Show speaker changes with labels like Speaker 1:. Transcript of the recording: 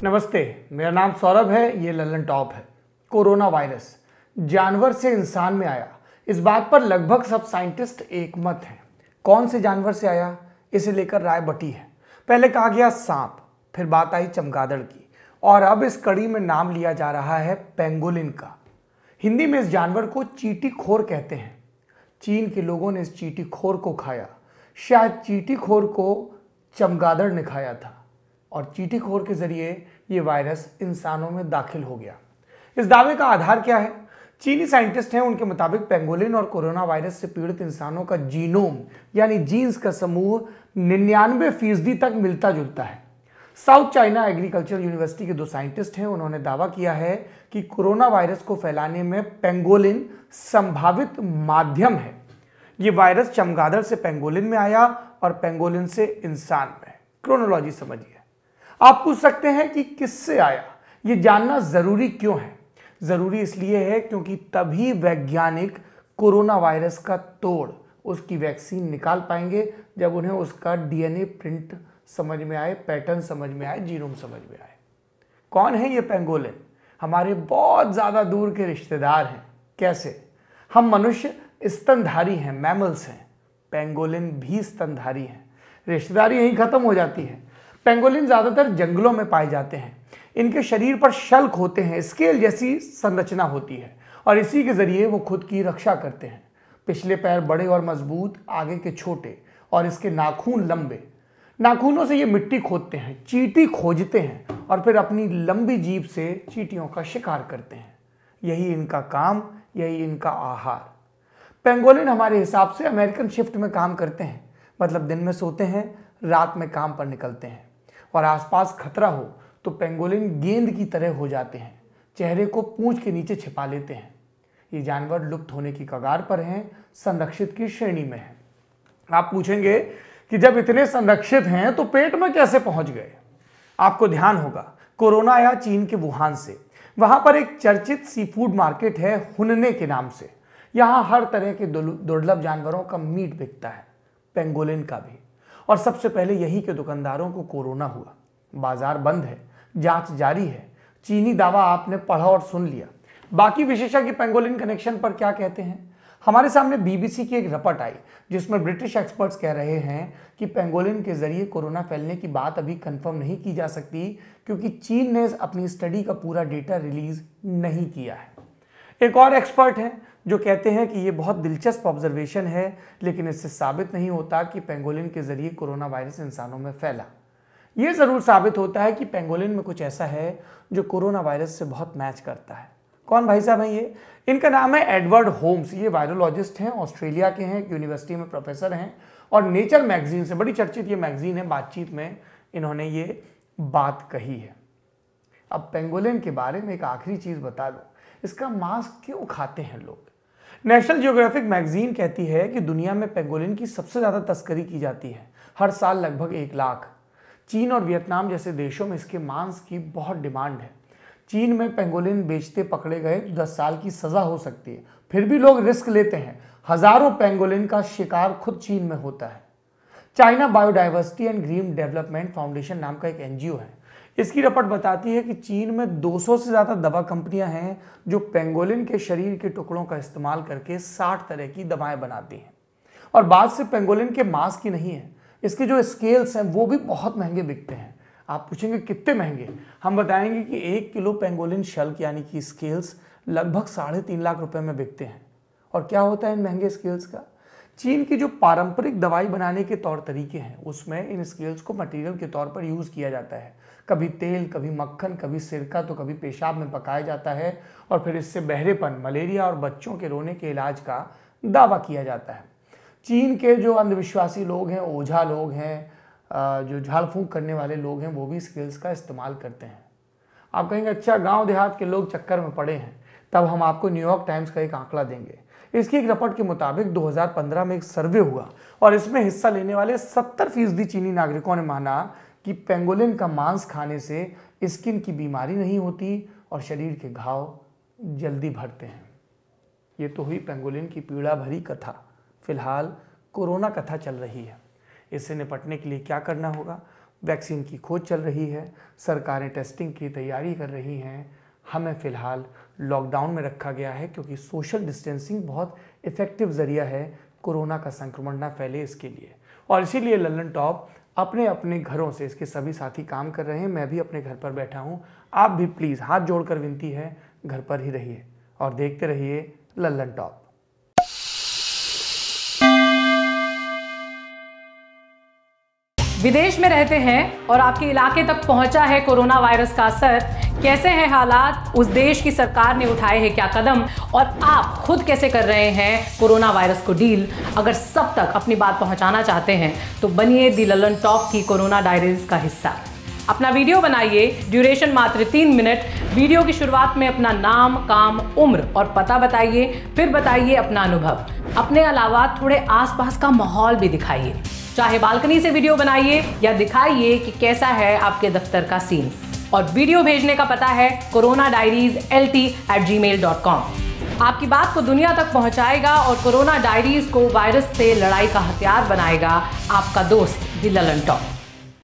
Speaker 1: नमस्ते, मेरा नाम सौरभ है। ये लल्लनटॉप है। कोरोना वायरस जानवर से इंसान में आया, इस बात पर लगभग सब साइंटिस्ट एकमत हैं। कौन से जानवर से आया, इसे लेकर राय बटी है। पहले कहा गया सांप, फिर बात आई चमगादड़ की, और अब इस कड़ी में नाम लिया जा रहा है पेंगोलिन का। हिंदी में इस जानवर को चींटीखोर कहते हैं। चीन के लोगों ने इस चींटीखोर को खाया। शायद चींटीखोर को चमगादड़ ने खाया था और चींटीखोर के जरिए ये वायरस इंसानों में दाखिल हो गया। इस दावे का आधार क्या है? चीनी साइंटिस्ट हैं, उनके मुताबिक पेंगोलिन और कोरोना वायरस से पीड़ित इंसानों का जीनोम यानी जीन्स का समूह 99% तक मिलता जुलता है। साउथ चाइना एग्रीकल्चर यूनिवर्सिटी के दो साइंटिस्ट हैं, उन्होंने दावा किया है कि कोरोना वायरस को फैलाने में पेंगोलिन संभावित माध्यम है। ये वायरस चमगादड़ से पेंगोलिन में आया और पेंगोलिन से इंसान में। क्रोनोलॉजी समझिए। आप पूछ सकते हैं कि किससे आया, ये जानना जरूरी क्यों है? जरूरी इसलिए है क्योंकि तभी वैज्ञानिक कोरोना वायरस का तोड़, उसकी वैक्सीन निकाल पाएंगे जब उन्हें उसका डीएनए प्रिंट समझ में आए, पैटर्न समझ में आए, जीनोम समझ में आए। कौन है ये पेंगोलिन? हमारे बहुत ज्यादा दूर के रिश्तेदार हैं। कैसे? हम मनुष्य स्तनधारी हैं, मैमल्स हैं। पेंगोलिन भी स्तनधारी हैं। रिश्तेदारी यहीं खत्म हो जाती है। पेंगोलिन ज्यादातर जंगलों में पाए जाते हैं। इनके शरीर पर शल्क होते हैं, स्केल जैसी संरचना होती है और इसी के जरिए वो खुद की रक्षा करते हैं। पिछले पैर बड़े और मजबूत, आगे के छोटे, और इसके नाखून लंबे। नाखूनों से ये मिट्टी खोदते हैं, चींटी खोजते हैं और फिर अपनी लंबी जीभ से चींटियों का शिकार करते हैं। यही इनका काम, यही इनका आहार। पेंगोलिन हमारे हिसाब से अमेरिकन शिफ्ट में काम करते हैं, मतलब दिन में सोते हैं, रात में काम पर निकलते हैं। और आसपास खतरा हो तो पेंगोलिन गेंद की तरह हो जाते हैं, चेहरे को पूंछ के नीचे छिपा लेते हैं। ये जानवर लुप्त होने की कगार पर हैं, संरक्षित की श्रेणी में हैं। आप पूछेंगे कि जब इतने संरक्षित हैं तो पेट में कैसे पहुंच गए? आपको ध्यान होगा, कोरोना आया चीन के वुहान से। वहां पर एक चर्चित सी फूड मार्केट है हुनने के नाम से। यहां हर तरह के दुर्लभ जानवरों का मीट बिकता है, पेंगोलिन का भी। और सबसे पहले यहीं के दुकानदारों को कोरोना हुआ। बाजार बंद है, जांच जारी है। चीनी दावा आपने पढ़ा और सुन लिया। बाकी विशेषज्ञ पेंगोलिन कनेक्शन पर क्या कहते हैं? हमारे सामने बीबीसी की एक रिपोर्ट आई जिसमें ब्रिटिश एक्सपर्ट्स कह रहे हैं कि पेंगोलिन के जरिए कोरोना फैलने की बात अभी कंफर्म नहीं की जा सकती क्योंकि चीन ने अपनी स्टडी का पूरा डेटा रिलीज नहीं किया है। एक और एक्सपर्ट हैं जो कहते हैं कि ये बहुत दिलचस्प ऑब्जर्वेशन है, लेकिन इससे साबित नहीं होता कि पेंगोलिन के जरिए कोरोना वायरस इंसानों में फैला। ये जरूर साबित होता है कि पेंगोलिन में कुछ ऐसा है जो कोरोना वायरस से बहुत मैच करता है। कौन भाई साहब हैं ये? इनका नाम है एडवर्ड होम्स। ये वायरोलॉजिस्ट हैं, ऑस्ट्रेलिया के हैं, यूनिवर्सिटी में प्रोफेसर हैं और नेचर मैगजीन से, बड़ी चर्चित ये मैगजीन है, बातचीत में इन्होंने ये बात कही है। अब पेंगोलिन के बारे में एक आखिरी चीज बता दूं, इसका मांस क्यों खाते हैं लोग? नेशनल जियोग्राफिक मैगजीन कहती है कि दुनिया में पेंगोलिन की सबसे ज्यादा तस्करी की जाती है, हर साल लगभग 1 लाख। चीन और वियतनाम जैसे देशों में इसके मांस की बहुत डिमांड है। चीन में पेंगोलिन बेचते पकड़े गए तो 10 साल की सजा हो सकती है, फिर भी लोग रिस्क लेते हैं। हजारों पेंगोलिन का शिकार खुद चीन में होता है। China biodiversity and green development foundation नाम का एक एनजीओ है। इसकी रिपोर्ट बताती है कि चीन में 200 से ज्यादा दवा कंपनियां हैं जो पेंगोलिन के शरीर के टुकड़ों का इस्तेमाल करके 60 तरह की दवाएं बनाती हैं। और बात सिर्फ पेंगोलिन के मांस की नहीं है, इसके जो स्केल्स हैं वो भी बहुत महंगे बिकते हैं। आप पूछेंगे कितने महंगे? हम बताएंगे कि 1 किलो पेंगोलिन शल्क यानी कि स्केल्स लगभग 3.5 लाख रुपए में बिकते हैं। और क्या होता है इन महंगे स्केल्स का? चीन की जो पारंपरिक दवाई बनाने के तौर तरीके हैं उसमें इन स्केल्स को मटेरियल के तौर पर यूज किया जाता है। कभी तेल, कभी मक्खन, कभी सिरका, तो कभी पेशाब में पकाया जाता है और फिर इससे बहरेपन, मलेरिया और बच्चों के रोने के इलाज का दावा किया जाता है। चीन के जो अंधविश्वासी लोग हैं, ओझा लोग हैं, जो झाड़ फूंक करने वाले लोग हैं, वो भी स्केल्स का इस्तेमाल करते हैं। आप कहेंगे अच्छा गांव देहात के लोग चक्कर में पड़े हैं, तब हम आपको न्यूयॉर्क टाइम्स का एक आंकड़ा देंगे। इसकी एक रिपोर्ट के मुताबिक 2015 में एक सर्वे हुआ और इसमें हिस्सा लेने वाले 70% चीनी नागरिकों ने माना कि पेंगोलिन का मांस खाने से स्किन की बीमारी नहीं होती और शरीर के घाव जल्दी भरते हैं। ये तो हुई पेंगोलिन की पीड़ा भरी कथा। फिलहाल कोरोना कथा चल रही है। इससे निपटने के लिए क्या करना होगा? वैक्सीन की खोज चल रही है, सरकारें टेस्टिंग की तैयारी कर रही हैं। हमें फ़िलहाल लॉकडाउन में रखा गया है क्योंकि सोशल डिस्टेंसिंग बहुत इफ़ेक्टिव ज़रिया है कोरोना का संक्रमण ना फैले इसके लिए। और इसीलिए लल्लनटॉप अपने अपने घरों से इसके सभी साथी काम कर रहे हैं। मैं भी अपने घर पर बैठा हूँ। आप भी प्लीज़, हाथ जोड़कर विनती है, घर पर ही रहिए और देखते रहिए लल्लनटॉप।
Speaker 2: विदेश में रहते हैं और आपके इलाके तक पहुंचा है कोरोना वायरस का असर। कैसे हैं हालात, उस देश की सरकार ने उठाए हैं क्या कदम, और आप खुद कैसे कर रहे हैं कोरोना वायरस को डील। अगर सब तक अपनी बात पहुंचाना चाहते हैं तो बनिए दी लल्लनटॉप की कोरोना डायरीज का हिस्सा। अपना वीडियो बनाइए, ड्यूरेशन मात्र 3 मिनट। वीडियो की शुरुआत में अपना नाम, काम, उम्र और पता बताइए, फिर बताइए अपना अनुभव। अपने अलावा थोड़े आसपास का माहौल भी दिखाइए। चाहे बालकनी से वीडियो बनाइए या दिखाइए कि कैसा है आपके दफ्तर का सीन। और वीडियो भेजने का पता है coronadiarieslt@gmail.com। आपकी बात को दुनिया तक पहुंचाएगा और कोरोना डायरीज को वायरस से लड़ाई का हथियार बनाएगा आपका दोस्त दी लल्लनटॉप।